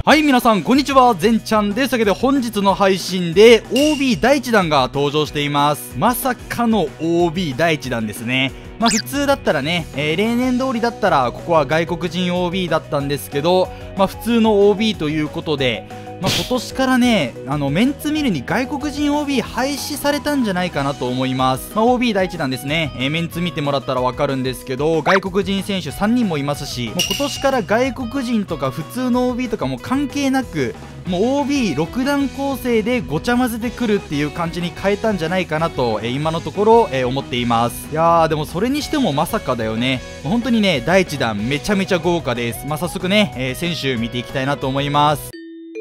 はい、皆さんこんにちは、ぜんちゃんです。というわけで本日の配信で OB 第1弾が登場しています。まさかの OB 第1弾ですね。普通だったらね、例年通りだったらここは外国人 OB だったんですけど、普通の OB ということで、今年からね、メンツ見るに外国人 OB 廃止されたんじゃないかなと思います。OB 第1弾ですね、メンツ見てもらったらわかるんですけど、外国人選手3人もいますし、もう今年から外国人とか普通の OB とかも関係なく、もう OB6 段構成でごちゃ混ぜてくるっていう感じに変えたんじゃないかなと、今のところ、思っています。いやー、でもそれにしてもまさかだよね。本当にね、第1弾めちゃめちゃ豪華です。早速ね、選手見ていきたいなと思います。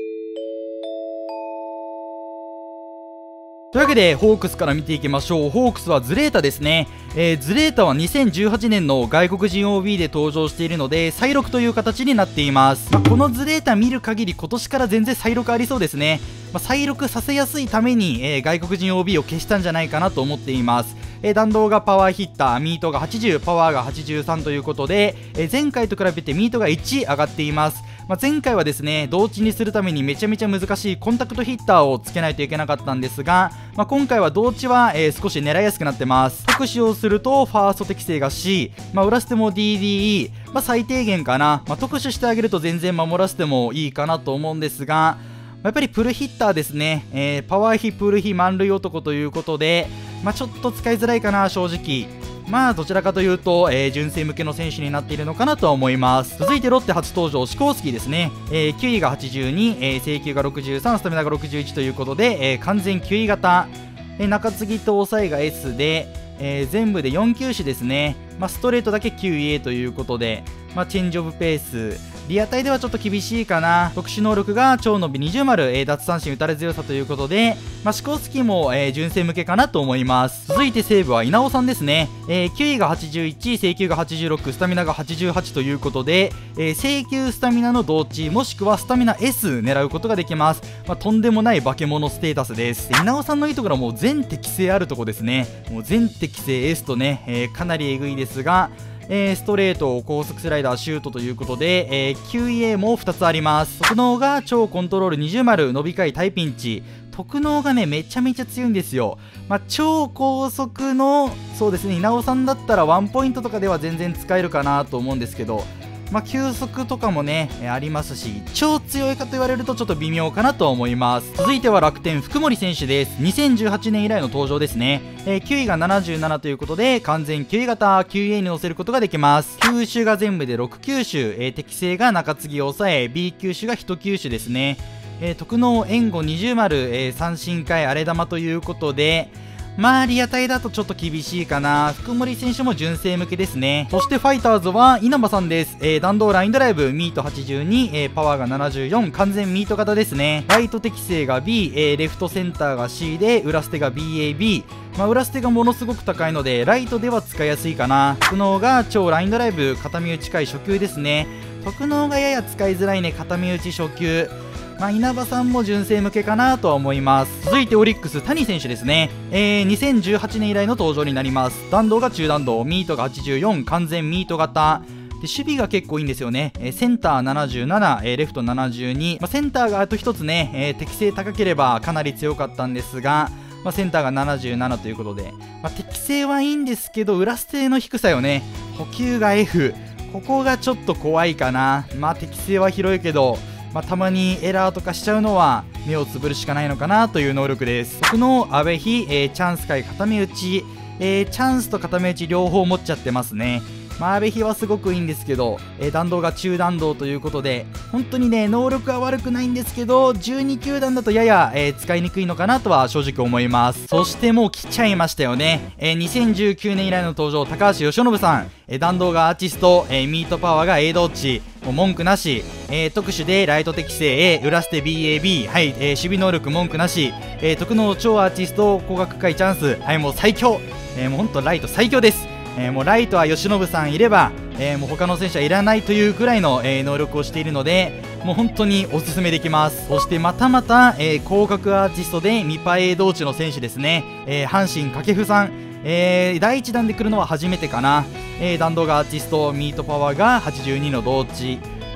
というわけでホークスから見ていきましょう。ホークスはズレータですね。ズレータは2018年の外国人 OB で登場しているので再録という形になっています。このズレータ見る限り今年から全然再録ありそうですね。再録させやすいために、外国人 OB を消したんじゃないかなと思っています。弾道がパワーヒッター、ミートが80、パワーが83ということで、前回と比べてミートが1上がっています。前回はですね、同値にするためにめちゃめちゃ難しいコンタクトヒッターをつけないといけなかったんですが、今回は同値は、少し狙いやすくなってます。特使をするとファースト適正が C、裏捨ても DDE、最低限かな。特殊してあげると全然守らせてもいいかなと思うんですが、やっぱりプルヒッターですね、パワー比プル比満塁男ということで、ちょっと使いづらいかな、正直。どちらかというと、純正向けの選手になっているのかなとは思います。続いてロッテ初登場シコースキーですね。球威が82、制球が63、スタミナが61ということで、完全球威型、中継ぎと抑えが S で、全部で4球種ですね。ストレートだけ 9A ということで、チェンジオブペース、リアタイではちょっと厳しいかな。特殊能力が超伸び20丸、奪三振打たれ強さということで、シコースキーも、純正向けかなと思います。続いて西武は稲尾さんですね。球威が81、制球が86、スタミナが88ということで、制球スタミナの同値もしくはスタミナ S 狙うことができます。とんでもない化け物ステータスです。稲尾さんのいいところはもう全適正あるところですね。もう全適正 S とね、かなりえぐいですが、ストレート、高速スライダー、シュートということで、QEA も2つあります。特能が超コントロール20丸、伸び回タイピンチ。特能がね、めちゃめちゃ強いんですよ。超高速の、そうですね、稲尾さんだったらワンポイントとかでは全然使えるかなと思うんですけど、球速とかもね、ありますし、超強いかと言われるとちょっと微妙かなと思います。続いては楽天福森選手です。2018年以来の登場ですね。球威が77ということで、完全球威型 QA に乗せることができます。球種が全部で6球種、適正が中継ぎ抑え、B 球種が1球種ですね。特能援護20丸、三振回荒れ玉ということで、リアタイだとちょっと厳しいかな。福森選手も純正向けですね。そしてファイターズは稲葉さんです。弾道ラインドライブ、ミート82、パワーが74、完全ミート型ですね。ライト適正が B、レフトセンターが C で、裏捨てが BAB。裏捨てがものすごく高いので、ライトでは使いやすいかな。特能が超ラインドライブ、片身打ち回初球ですね。特能がやや使いづらいね、片身打ち初球。稲葉さんも純正向けかなとは思います。続いてオリックス谷選手ですね。2018年以来の登場になります。弾道が中弾道、ミートが84、完全ミート型で、守備が結構いいんですよね。センター77、レフト72、センターがあと1つね、適正高ければかなり強かったんですが、センターが77ということで、適正はいいんですけど、裏捨ての低さよね。補給が F、 ここがちょっと怖いかな。適正は広いけど、たまにエラーとかしちゃうのは目をつぶるしかないのかなという能力です。僕の阿部比、チャンス回固め打ち、チャンスと固め打ち両方持っちゃってますね。阿部比はすごくいいんですけど、弾道が中弾道ということで、本当にね、能力は悪くないんですけど、12球団だとやや、使いにくいのかなとは正直思います。そしてもう来ちゃいましたよね。2019年以来の登場、高橋由伸さん。弾道がアーティスト、ミートパワーが A 同値、もう文句なし。特殊でライト適正 A、裏捨て BAB、はい、守備能力文句なし。特能超アーティスト、高額回チャンス、はい、もう最強。もうほんとライト最強です。もうライトは由伸さんいれば、もう他の選手はいらないというくらいの、能力をしているので、もう本当におすすめできます。そしてまたまた、広角アーティストでミパ A 同値の選手ですね。阪神掛布さん、第1弾で来るのは初めてかな。弾道がアーティスト、ミートパワーが82の同値。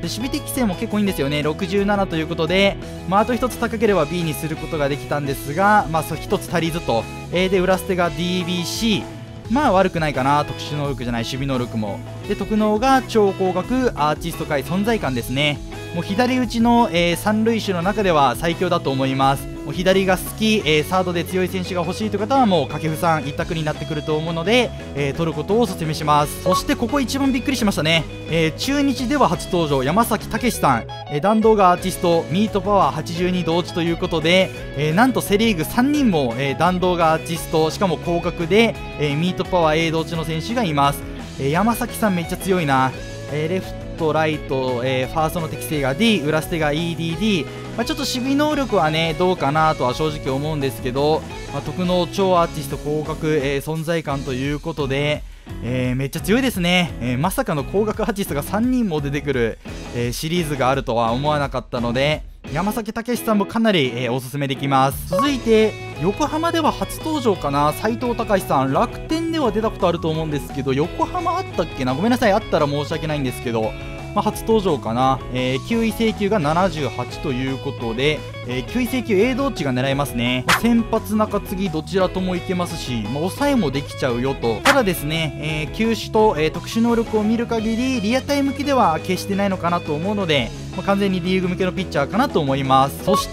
守備適性も結構いいんですよね。67ということで、あと1つ高ければ B にすることができたんですが、1つ足りずと。で裏捨てが DBC、悪くないかな。特殊能力じゃない、守備能力も。で特能が超広角アーティスト界存在感ですね。もう左打ちの、三塁手の中では最強だと思います。もう左が好き、サードで強い選手が欲しいという方はもう掛布さん一択になってくると思うので、取ることをお勧めします。そしてここ一番びっくりしましたね。中日では初登場山崎武さん、弾道がアーティストミートパワー82同値ということで、なんとセ・リーグ3人も、弾道がアーティストしかも広角で、ミートパワー A 同値の選手がいます。山崎さんめっちゃ強いな。レフトライト、ファーストの適性が D、 裏捨てが EDD、ちょっと守備能力はねどうかなとは正直思うんですけど、特能超アーティスト広角、存在感ということで、めっちゃ強いですね。まさかの広角アーティストが3人も出てくる、シリーズがあるとは思わなかったので、山崎武さんもかなり、おすすめできます。続いて横浜では初登場かな、斉藤隆さん。楽天では出たことあると思うんですけど、横浜あったっけな、ごめんなさい、あったら申し訳ないんですけど、初登場かな。球威請求が78ということで、球威請求 A 同値が狙えますね。先発中継ぎどちらともいけますし、抑えもできちゃうよと。ただですね、球種と、特殊能力を見る限りリアタイ向きでは決してないのかなと思うので、完全にリーグ向けのピッチャーかなと思います。そして、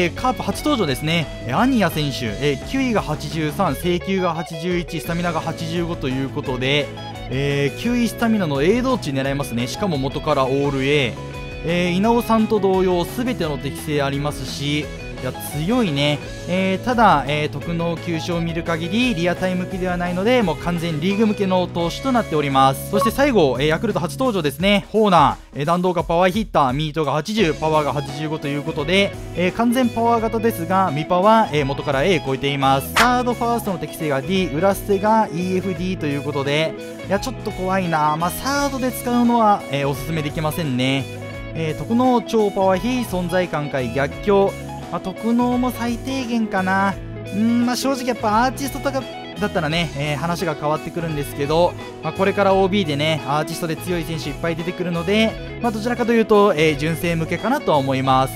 カープ初登場ですね。アニヤ選手、球威が83、制球が81、スタミナが85ということで、球威スタミナの A 同値狙いますね。しかも元からオール A、稲尾さんと同様全ての適性ありますし、いや強いね。ただ、特能球種を見る限りリアタイ向きではないので、もう完全にリーグ向けの投手となっております。そして最後、ヤクルト初登場ですね。ホーナー、弾道がパワーヒッター、ミートが80、パワーが85ということで、完全パワー型ですが未パワー、元から A 超えています。サードファーストの適性が D、 裏捨てが EFD ということで、いやちょっと怖いな。サードで使うのは、おすすめできませんね。特能超パワー非存在感界逆境、特能も最低限かな。正直やっぱアーティストとかだったらね、話が変わってくるんですけど、これから OB でねアーティストで強い選手いっぱい出てくるので、どちらかというと、純正向けかなとは思います。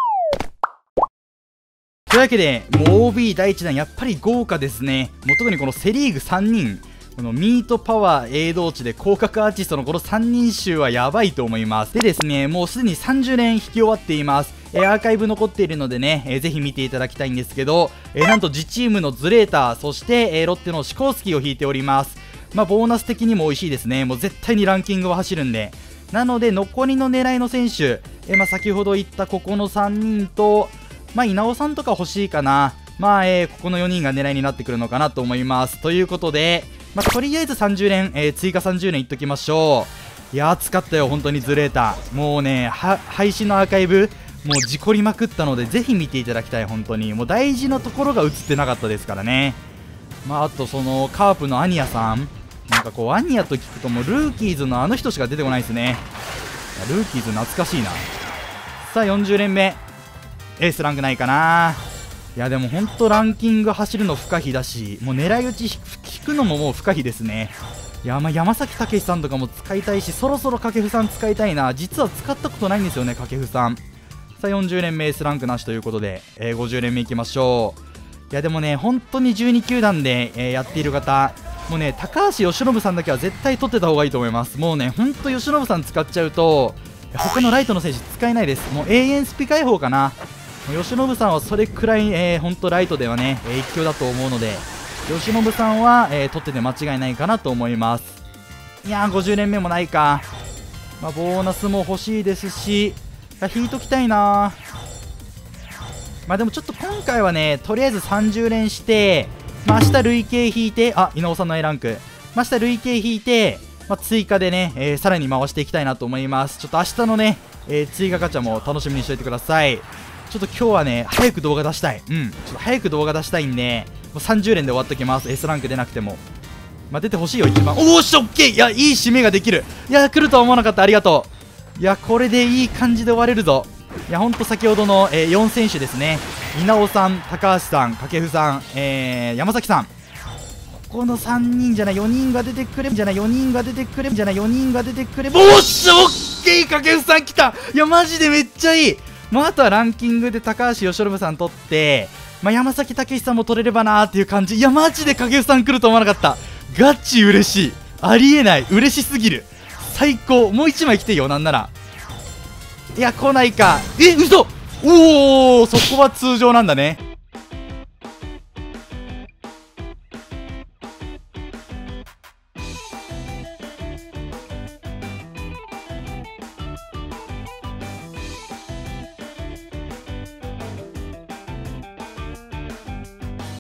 というわけでもう OB 第1弾やっぱり豪華ですね。もう特にこのセ・リーグ3人、このミートパワー A 同値で広角アーティストのこの3人衆はやばいと思います。でですね、もうすでに30連引き終わっています。アーカイブ残っているのでね、ぜひ見ていただきたいんですけど、なんと自チームのズレーター、そして、ロッテのシコースキーを引いております。ボーナス的にも美味しいですね。もう絶対にランキングは走るんで。なので残りの狙いの選手、先ほど言ったここの3人と、稲尾さんとか欲しいかな。ここの4人が狙いになってくるのかなと思います。ということで、とりあえず30連、追加30連いっときましょう。いや熱かったよ本当にズレーター。もうね配信のアーカイブもう事故りまくったので、ぜひ見ていただきたい。本当にもう大事なところが映ってなかったですからね。あとそのカープのアニヤさん、なんかこうアニヤと聞くともうルーキーズのあの人しか出てこないですね。ルーキーズ懐かしいな。さあ40連目、エースランクないかな。いやでも本当ランキング走るの不可避だし、もう狙い撃ち引くのももう不可避ですね。いや山崎武さんとかも使いたいし、そろそろ掛布さん使いたいな。実は使ったことないんですよね掛布さん。さあ40連目 S ランクなしということで、50連目いきましょう。いやでもね本当に12球団で、やっている方、もうね高橋由伸さんだけは絶対取ってた方がいいと思います。もうね本当由伸さん使っちゃうと他のライトの選手使えないです。もう永遠スピ解放かな。由伸さんはそれくらい、本当ライトではね一強だと思うので、由伸さんは、取ってて間違いないかなと思います。いやー50連目もないか。ボーナスも欲しいですし、引いときたいな。でもちょっと今回はねとりあえず30連して、明日累計引いて、稲尾さんの A ランク、明日累計引いて、追加でね、さらに回していきたいなと思います。ちょっと明日のね、追加ガチャも楽しみにしておいてください。ちょっと今日はね早く動画出したい。ちょっと早く動画出したいんで、もう30連で終わっときます。 S ランク出なくても出てほしいよ一番。おおし、オッケー。いやいい締めができる。いや来るとは思わなかった。ありがとう。いやこれでいい感じで終われるぞ。いやほんと先ほどの、4選手ですね。稲尾さん、高橋さん、掛布さん、山崎さん、ここの3人じゃない4人が出てくれ、じゃない4人が出てくれ、じゃない4人が出てくれ。おっしゃ、オッげえ掛布さん来た。いやマジでめっちゃいい。まあ、あとはランキングで高橋由伸さん取って、まあ、山崎武さんも取れればなーっていう感じ。いやマジで掛布さん来ると思わなかった。ガチ嬉しい。ありえない。嬉しすぎる。最高。もう1枚来ていいよ、なんなら。いや来ないか。嘘。おお、そこは通常なんだね。